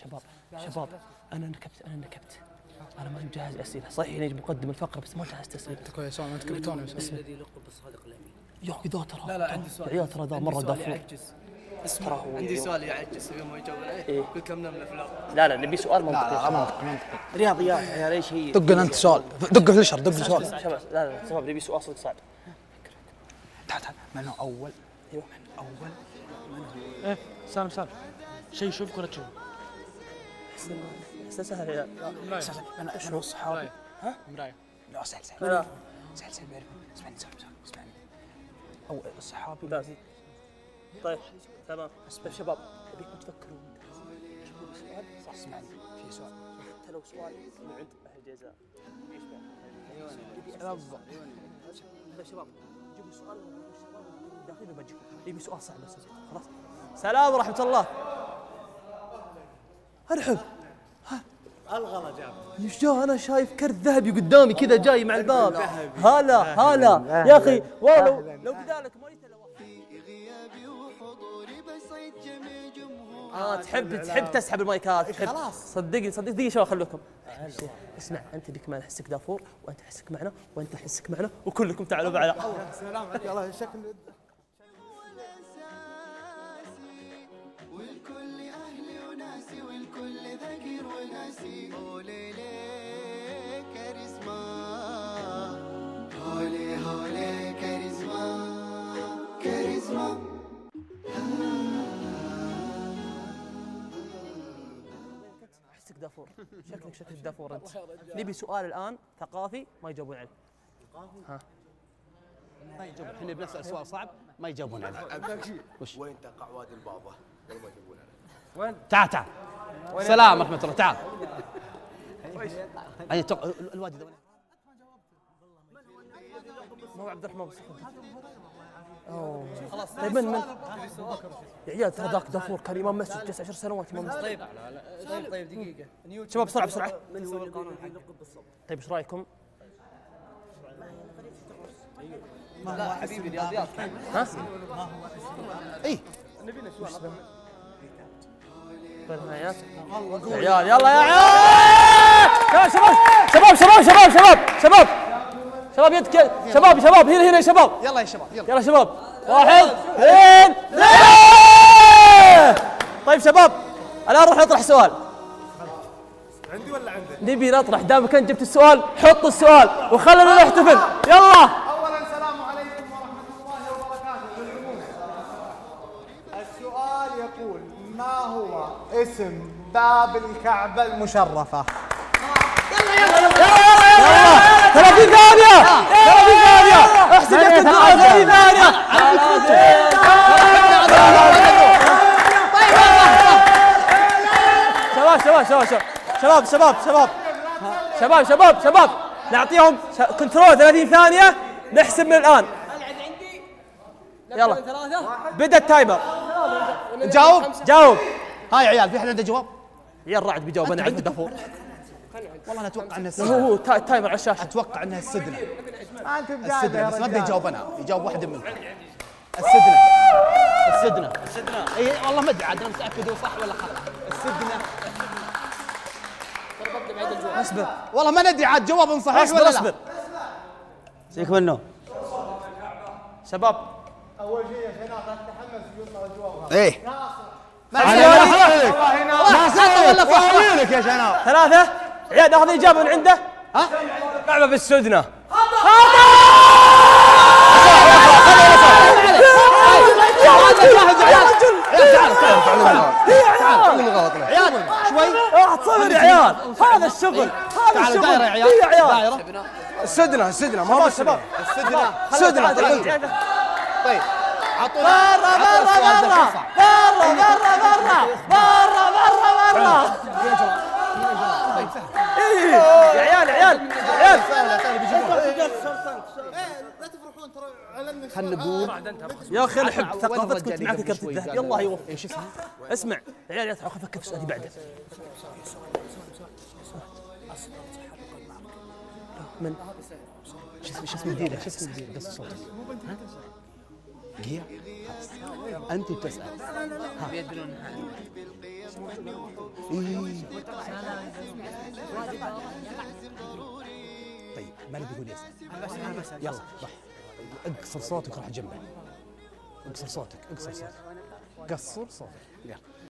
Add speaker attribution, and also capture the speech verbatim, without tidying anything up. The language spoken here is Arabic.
Speaker 1: شباب شباب انا نكبت انا نكبت انا ما مجهز اسئله، صحيح نجي مقدم الفقره بس ما جهزت اسئله.
Speaker 2: انت كويس انت كبتوني.
Speaker 1: اسمه الذي يلقب بالصادق الامين. يا اخي ذا ترى
Speaker 3: لا لا عندي سؤال.
Speaker 1: يا عيال ترى ذا مره دافور.
Speaker 3: اسمع عندي سؤال يعجز يوم ما يجاوب عليه.
Speaker 1: إيه؟
Speaker 3: كل كم نمله في الارض.
Speaker 1: لا لا نبي سؤال منطقي.
Speaker 2: لا لا منطقي منطقي.
Speaker 1: رياضيات يا عيال ايش هي؟
Speaker 2: دق انت سؤال، دق في الشر، دق في سؤال.
Speaker 1: شباب لا لا شباب نبي سؤال صدق صعب.
Speaker 2: تعال تعال من هو اول؟
Speaker 1: ايوه
Speaker 2: من اول؟
Speaker 4: ايه سالم سالم شيء يشوفك ولا تشوف؟
Speaker 1: احسن سهل يا عيال.
Speaker 2: انا شنو صحابي؟
Speaker 4: ها؟ مرايه.
Speaker 2: لا سهل سهل
Speaker 1: لا
Speaker 2: سهل سهل بعرف. اسمعني سهل سهل اسمعني. اول صحابي.
Speaker 1: لا طيب تمام. طيب شباب ابيكم تفكرون. شوفوا السؤال
Speaker 2: صح اسمعني في سؤال.
Speaker 1: حتى لو سؤال من عند اهل الجزاء يشبه.
Speaker 2: بالضبط.
Speaker 1: طيب شباب جيبوا سؤال الشباب داخلين بجيكم. يبي سؤال صعب بس خلاص. سلام ورحمة الله. ارحب.
Speaker 3: الغلا جاب.
Speaker 1: ايش جا انا شايف كرت ذهبي قدامي كذا جاي مع الباب. هلا هلا يا اخي والله لو كذلك ما يتلوى. اه تحب تحب تسحب المايكات تحب. خلاص صدقني صدقني دقيقة شباب خلوكم. اسمع انت بك معنا حسك دافور وانت حسك معنا وانت حسك معنا وكلكم تعالوا معنا.
Speaker 3: سلام عليك والله شكل
Speaker 5: والكل اهلي وناسي والكل ذكر وناسي. هوليلي كاريزما هولي هولي كاريزما كاريزما.
Speaker 1: حسك دافور شكلك شكلك دافور انت. نبي سؤال الان ثقافي ما يجاوبون عليه. ها
Speaker 2: ما يجاوبون، احنا بنسال سؤال صعب ما يجاوبون عليه.
Speaker 6: وش؟ وين تقع وادي البابا؟ ولا ما يجيبون عليه.
Speaker 1: وين؟
Speaker 2: تعال تعال. سلام ورحمة الله تعال. أي الوادي ده
Speaker 1: ما هو عبد الرحمن بس. اوه خلاص طيب من من؟ يا عيال ترى ذاك دافور كان امام مسجد جلس عشر سنوات امام مسجد.
Speaker 3: طيب طيب طيب دقيقة.
Speaker 1: شباب بسرعة بسرعة.
Speaker 3: من هو القانون حقه بالضبط؟
Speaker 1: طيب ايش رايكم؟
Speaker 3: لا حبيبي رياضيات.
Speaker 1: ها؟
Speaker 2: اي
Speaker 1: يا عيال يلا يا عيال شباب شباب شباب شباب شباب شباب يدك شباب شباب هنا هنا يا شباب
Speaker 2: يلا يا شباب يلا
Speaker 1: يلا شباب واحد اثنين ثلاثة. طيب شباب الان نروح نطرح سؤال.
Speaker 6: عندي ولا عندك؟
Speaker 1: نبي نطرح دامك انت جبت السؤال حط السؤال وخلنا نحتفل يلا.
Speaker 6: اولا السلام عليكم ورحمه الله وبركاته للعموم. السؤال يقول ما هو اسم باب الكعبه المشرفه؟
Speaker 1: ثلاثين ثانية ثلاثين ثانية احسب يا ثلاثين ثانية. شباب شباب شباب شباب شباب شباب شباب شباب شباب نعطيهم كنترول ثلاثين ثانية نحسب من الآن. يلا بدأ التايمر.
Speaker 2: نجاوب
Speaker 1: جاوب.
Speaker 2: هاي يا عيال في احد عنده جواب؟
Speaker 1: عيال رعد بيجاوب انا عندي دافور.
Speaker 2: والله انا اتوقع انه
Speaker 1: هو هو التايمر على الشاشة.
Speaker 2: اتوقع انها السدنه.
Speaker 6: ما انت
Speaker 2: السدنه بس ما
Speaker 6: بدايه
Speaker 2: بيجاوب انا يجاوب واحد منهم. السدنه السدنه السدنه اي والله ما ادري عاد انا متاكد هو صح ولا خطا. السدنه
Speaker 1: اصبر
Speaker 2: والله ما ندري عاد جواب صحيح
Speaker 1: اصبر
Speaker 2: ولا
Speaker 1: اصبر.
Speaker 2: لا.
Speaker 1: سيك منه شباب.
Speaker 6: اول شيء يا شباب تتحمس يطلع الجواب.
Speaker 2: ايه
Speaker 6: ولا فاهمينك يا شباب.
Speaker 1: ثلاثة عيال ناخذ إجابة من عنده. ها؟ لعبة بالسدنة.
Speaker 2: شوي
Speaker 1: واحد صفر يا عيال. هذا الشغل هذا
Speaker 2: تعالوا
Speaker 1: الشغل.
Speaker 2: دايره يا عيال
Speaker 1: يا عيال
Speaker 2: دايره
Speaker 6: السدنه السدنه ما هو
Speaker 1: شباب
Speaker 2: السدنه
Speaker 1: سدنة.
Speaker 2: طيب عطونا
Speaker 1: برا برا برا برا برا برا برا برا. إيه يا عيال يا عيال يا عيال.
Speaker 2: خلينا نقول
Speaker 1: يا اخي الحب ثقافتك كنت معك كرت الذهب يلا يوفق. ايش اسمه؟ اسمع يا عيال تعال افكر في سؤالي بعده. من؟
Speaker 2: شو اسم الديره شو اسم الديره قص صوتك قيع انت تسال
Speaker 3: بيدرون
Speaker 2: طيب ما نبي يقول يسأل. يلا روح اقصر صوتك وروح جنبه. اقصر صوتك اقصر صوتك قصر صوتك يلا.